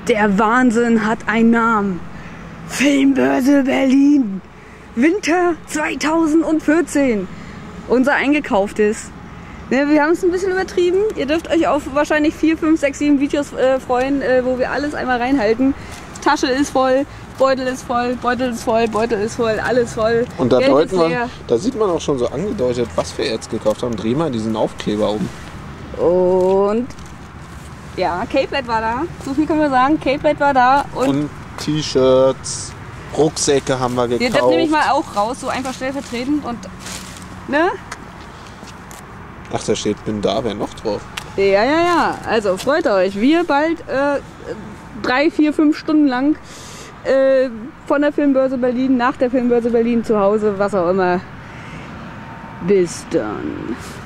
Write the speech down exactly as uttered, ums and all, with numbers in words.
Der Wahnsinn hat einen Namen. Filmbörse Berlin. Winter zweitausendvierzehn. Unser eingekauftes. Ne, wir haben es ein bisschen übertrieben. Ihr dürft euch auf wahrscheinlich vier, fünf, sechs, sieben Videos äh, freuen, äh, wo wir alles einmal reinhalten. Tasche ist voll, Beutel ist voll, Beutel ist voll, Beutel ist voll, alles voll. Und da, deuten wir, da sieht man auch schon so angedeutet, was wir jetzt gekauft haben. Dreh mal diesen Aufkleber um. Und ja, Capelet war da. So viel können wir sagen. Capelet war da. Und, und T-Shirts, Rucksäcke haben wir gekauft. Das nehme ich mal auch raus, so einfach stellvertretend. Und, ne? Ach, da steht, bin da, wer noch drauf? Ja, ja, ja. Also freut euch. Wir bald äh, drei, vier, fünf Stunden lang äh, von der Filmbörse Berlin, nach der Filmbörse Berlin zu Hause, was auch immer. Bis dann.